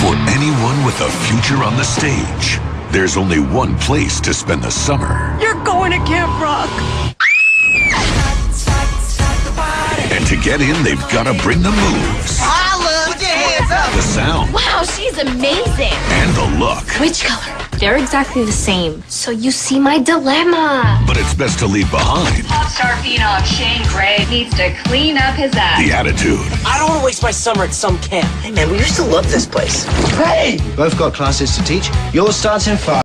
For anyone with a future on the stage, there's only one place to spend the summer. You're going to Camp Rock. And to get in, they've got to bring the moves. Holla! Put your hands up! The sound. Wow, she's amazing. And the look. Which color? They're exactly the same. So you see my dilemma. But it's best to leave behind Pop star phenom Shane Gray needs to clean up his act. the attitude. I don't want to waste my summer at some camp. Hey, man, we used to love this place. Hey! Both got classes to teach. Yours starts in 5.